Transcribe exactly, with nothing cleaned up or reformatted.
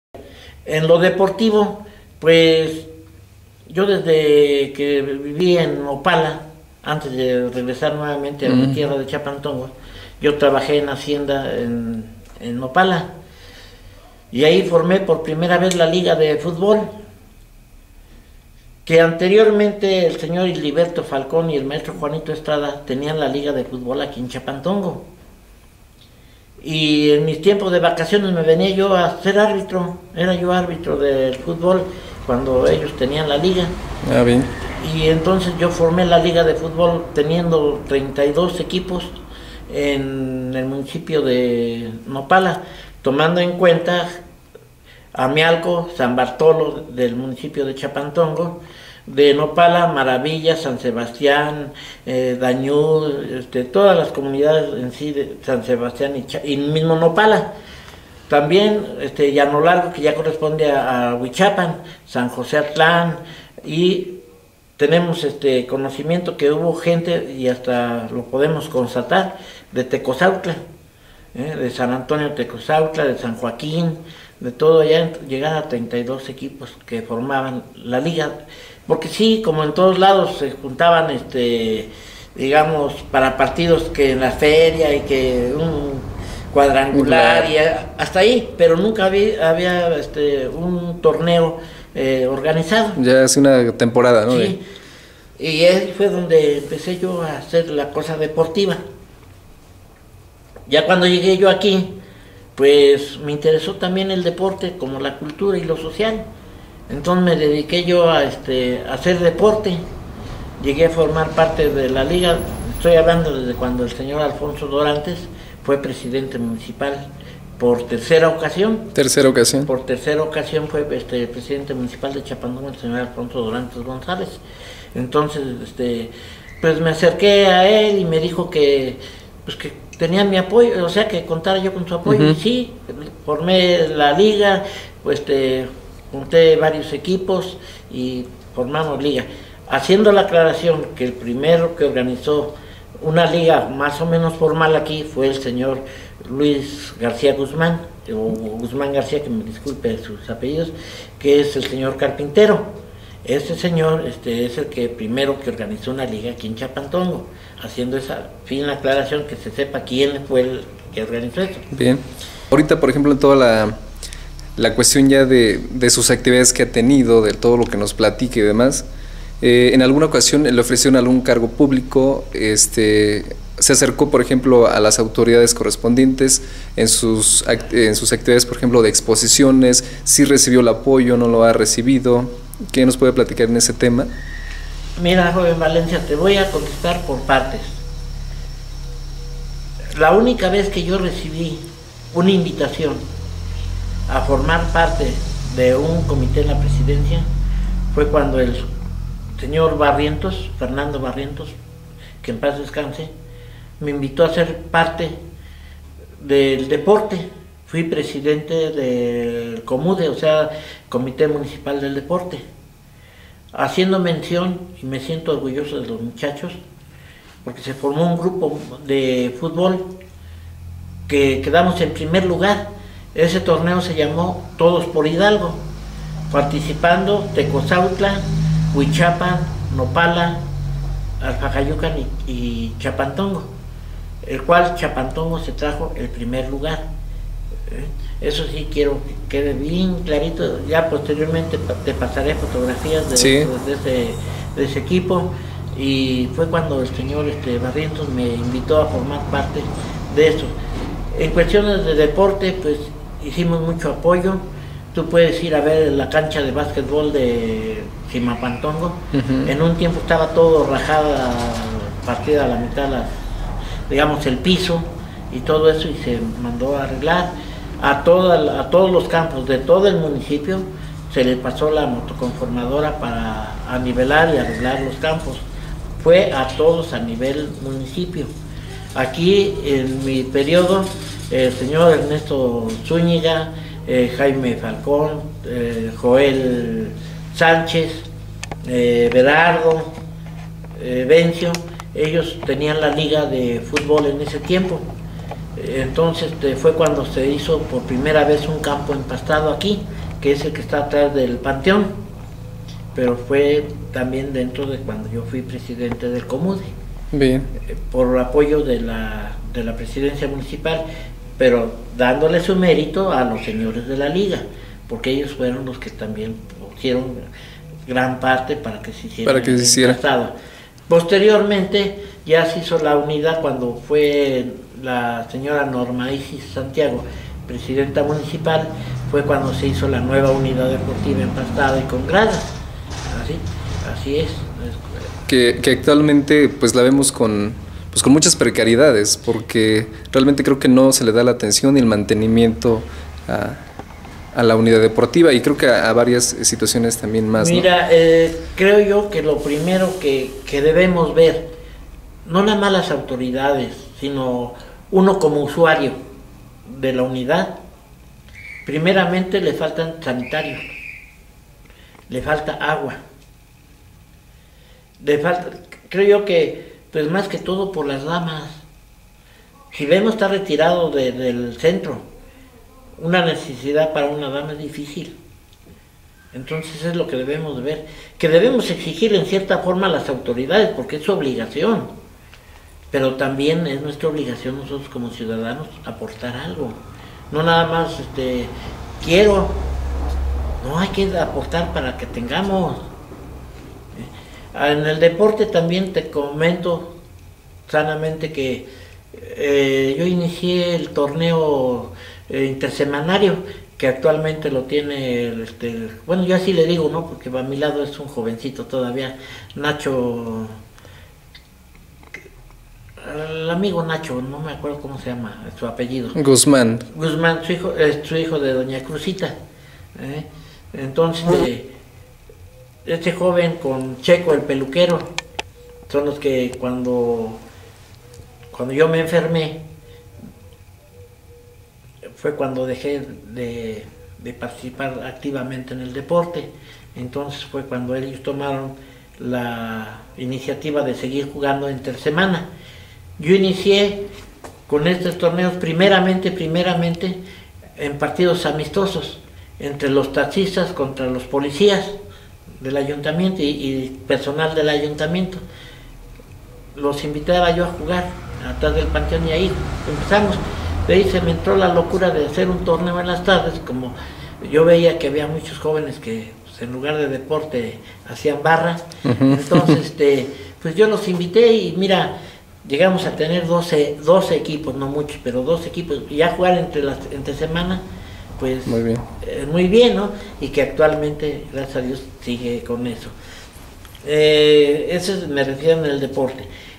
En lo deportivo, pues yo desde que viví en Opala, antes de regresar nuevamente a mi Mm. tierra de Chapantongo, yo trabajé en Hacienda en, en Opala y ahí formé por primera vez la liga de fútbol, que anteriormente el señor Iliberto Falcón y el maestro Juanito Estrada tenían la liga de fútbol aquí en Chapantongo. Y en mis tiempos de vacaciones me venía yo a ser árbitro, era yo árbitro del fútbol cuando ellos tenían la liga. Ah, bien. Y entonces yo formé la liga de fútbol teniendo treinta y dos equipos en el municipio de Nopala, tomando en cuenta Amialco, San Bartolo del municipio de Chapantongo, de Nopala, Maravilla, San Sebastián, eh, Dañud, este, todas las comunidades en sí de San Sebastián y, Cha y mismo Nopala. También este, Llano Largo, que ya corresponde a, a Huichapan, San José Atlán, y tenemos este conocimiento que hubo gente, y hasta lo podemos constatar, de Tecozautla, ¿eh? de San Antonio Tecozautla, de San Joaquín, de todo allá, llegar a treinta y dos equipos que formaban la liga, porque sí, como en todos lados se juntaban, este, digamos, para partidos que en la feria y que un cuadrangular y hasta ahí, pero nunca había, había este, un torneo eh, organizado. Ya hace una temporada, ¿no? Sí, y ahí fue donde empecé yo a hacer la cosa deportiva. Ya cuando llegué yo aquí, pues me interesó también el deporte como la cultura y lo social. Entonces me dediqué yo a, este, a hacer deporte. Llegué a formar parte de la liga, estoy hablando desde cuando el señor Alfonso Dorantes fue presidente municipal por tercera ocasión. Tercera ocasión. Por tercera ocasión fue este, presidente municipal de Chapantongo el señor Alfonso Dorantes González. Entonces, este, pues me acerqué a él y me dijo que, pues que tenía mi apoyo, o sea, que contara yo con su apoyo. Uh-huh. Y sí, formé la liga, pues este, junté varios equipos y formamos liga. Haciendo la aclaración que el primero que organizó una liga más o menos formal aquí fue el señor Luis García Guzmán, o Guzmán García, que me disculpe sus apellidos, que es el señor carpintero. Ese señor este, es el que primero que organizó una liga aquí en Chapantongo, haciendo esa fina aclaración, que se sepa quién fue el que organizó eso. Bien. Ahorita, por ejemplo, en toda la, la cuestión ya de, de sus actividades que ha tenido, de todo lo que nos platique y demás, eh, en alguna ocasión le ofrecieron algún cargo público, este, se acercó, por ejemplo, a las autoridades correspondientes en sus, en sus actividades, por ejemplo, de exposiciones, si recibió el apoyo, no lo ha recibido. ¿Qué nos puede platicar en ese tema? Mira, joven Valencia, te voy a contestar por partes. La única vez que yo recibí una invitación a formar parte de un comité en la presidencia fue cuando el señor Barrientos, Fernando Barrientos, que en paz descanse, me invitó a ser parte del deporte. Fui presidente del COMUDE, o sea, Comité Municipal del Deporte, haciendo mención, y me siento orgulloso de los muchachos, porque se formó un grupo de fútbol que quedamos en primer lugar. Ese torneo se llamó Todos por Hidalgo, participando Tecozautla, Huichapan, Nopala, Alfajayucan y, y Chapantongo, el cual Chapantongo se trajo el primer lugar. Eso sí quiero que quede bien clarito. Ya posteriormente te pasaré fotografías de, sí. de, de, ese, de ese equipo. Y fue cuando el señor este, Barrientos me invitó a formar parte de eso. En cuestiones de deporte, pues hicimos mucho apoyo. Tú puedes ir a ver la cancha de básquetbol de Cimapantongo. Uh-huh. En un tiempo estaba todo rajada, partida a la mitad, las, digamos, el piso y todo eso, y se mandó a arreglar. A, toda, a todos los campos de todo el municipio se le pasó la motoconformadora para anivelar y arreglar los campos. Fue a todos a nivel municipio. Aquí en mi periodo, el señor Ernesto Zúñiga, eh, Jaime Falcón, eh, Joel Sánchez, eh, Berardo, eh, Bencio, ellos tenían la liga de fútbol en ese tiempo. Entonces fue cuando se hizo por primera vez un campo empastado aquí, que es el que está atrás del Panteón, pero fue también dentro de cuando yo fui presidente del Comude. Bien. Eh, por apoyo de la, de la presidencia municipal, pero dándole su mérito a los señores de la liga, porque ellos fueron los que también pusieron gran parte para que se hiciera. Para que se hiciera. Estado. Posteriormente ya se hizo la unidad cuando fue la señora Norma Isis Santiago, presidenta municipal, fue cuando se hizo la nueva unidad deportiva empastada y con gradas. Así, así es. Que, que actualmente pues la vemos con, pues, con muchas precariedades, porque realmente creo que no se le da la atención y el mantenimiento a, a la unidad deportiva, y creo que a, a varias situaciones también más. Mira, ¿no? eh, creo yo que lo primero que, que debemos ver, no nada más las autoridades, sino uno como usuario de la unidad, primeramente le faltan sanitarios, le falta agua, le falta, creo yo que, pues más que todo por las damas. Si vemos está retirado de, del centro, una necesidad para una dama es difícil. Entonces es lo que debemos de ver, que debemos exigir en cierta forma a las autoridades, porque es su obligación, pero también es nuestra obligación nosotros como ciudadanos aportar algo. No nada más este quiero, no, hay que aportar para que tengamos. En el deporte también te comento sanamente que eh, yo inicié el torneo eh, intersemanario, que actualmente lo tiene, este, bueno, yo así le digo, ¿no? Porque a mi lado es un jovencito todavía, Nacho, el amigo Nacho, no me acuerdo cómo se llama, su apellido. Guzmán. Guzmán, su hijo, es su hijo de doña Cruzita. ¿eh? Entonces, eh, este joven con Checo, el peluquero, son los que cuando, cuando yo me enfermé, fue cuando dejé de, de participar activamente en el deporte. Entonces fue cuando ellos tomaron la iniciativa de seguir jugando intersemana. Yo inicié con estos torneos primeramente, primeramente en partidos amistosos entre los taxistas contra los policías del ayuntamiento y, y personal del ayuntamiento. Los invitaba yo a jugar atrás del Panteón y ahí empezamos. De ahí se me entró la locura de hacer un torneo en las tardes, como yo veía que había muchos jóvenes que pues, en lugar de deporte hacían barra. Uh-huh. Entonces este, pues yo los invité y mira, llegamos a tener doce, doce equipos, no muchos, pero doce equipos, y ya jugar entre las entre semana, pues muy bien. Eh, muy bien, ¿no? Y que actualmente, gracias a Dios, sigue con eso. Eh, eso me refiero en el deporte.